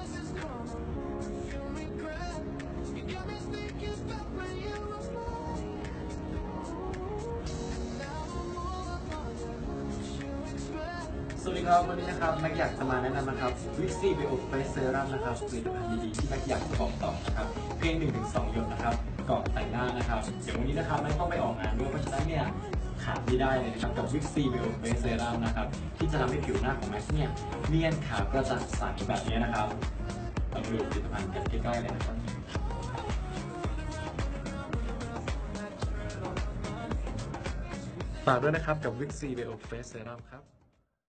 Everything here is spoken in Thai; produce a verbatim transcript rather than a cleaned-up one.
สวัสดีครับวันนี้นะครับแม็กอยากจะมาแนะนำนะครับวิกซี่เบลเฟสเซรั่มนะครับผลิตภัณฑ์ดีๆที่แม็กอยากจะบอกต่อนะครับเพียงหนึ่งถึงสองหยดนะครับก่อนแต่งหน้านะครับเดี๋ยววันนี้นะครับแม็กต้องไปออกงานด้วยเพราะฉะนั้นเนี่ยขาดไม่ได้เลยนะครับกับวิกซี่เบลเฟสเซรั่มนะครับที่จะทำให้ผิวหน้าของแม็กเนี่ยเนียนขาวกระจ่างใสแบบนี้นะครับเราดูผลิตภัณฑ์กันใกล้ๆเลยนะครับฝากด้วยนะครับกับวิกซี่เบลเฟสเซรั่มครับ